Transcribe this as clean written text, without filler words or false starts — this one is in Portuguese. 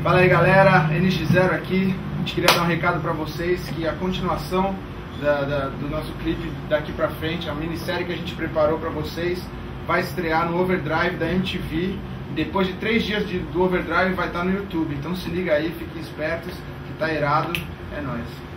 Fala aí galera, NX0 aqui. A gente queria dar um recado pra vocês que a continuação do nosso clipe daqui pra frente, a minissérie que a gente preparou pra vocês, vai estrear no Overdrive da MTV. Depois de 3 dias do Overdrive vai estar no YouTube. Então se liga aí, fiquem espertos, que tá irado, é nóis.